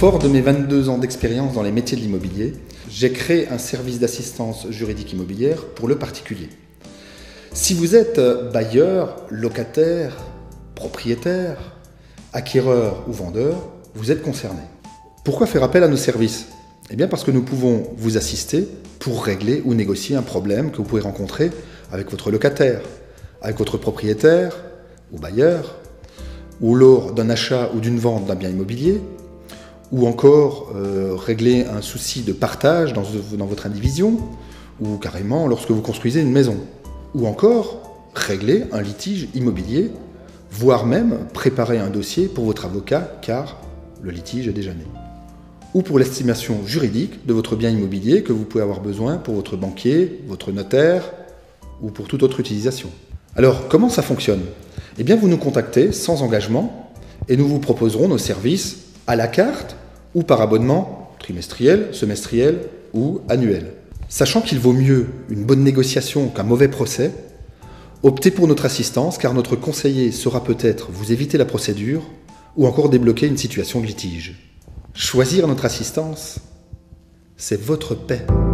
Fort de mes 22 ans d'expérience dans les métiers de l'immobilier, j'ai créé un service d'assistance juridique immobilière pour le particulier. Si vous êtes bailleur, locataire, propriétaire, acquéreur ou vendeur, vous êtes concerné. Pourquoi faire appel à nos services ? Eh bien parce que nous pouvons vous assister pour régler ou négocier un problème que vous pouvez rencontrer avec votre locataire, avec votre propriétaire ou bailleur, ou lors d'un achat ou d'une vente d'un bien immobilier, ou encore régler un souci de partage dans votre indivision, ou carrément lorsque vous construisez une maison, ou encore régler un litige immobilier, voire même préparer un dossier pour votre avocat car le litige est déjà né. Ou pour l'estimation juridique de votre bien immobilier que vous pouvez avoir besoin pour votre banquier, votre notaire ou pour toute autre utilisation. Alors, comment ça fonctionne ? Eh bien, vous nous contactez sans engagement et nous vous proposerons nos services à la carte ou par abonnement trimestriel, semestriel ou annuel. Sachant qu'il vaut mieux une bonne négociation qu'un mauvais procès, optez pour notre assistance car notre conseiller saura peut-être vous éviter la procédure ou encore débloquer une situation de litige. Choisir notre assistance, c'est votre paix.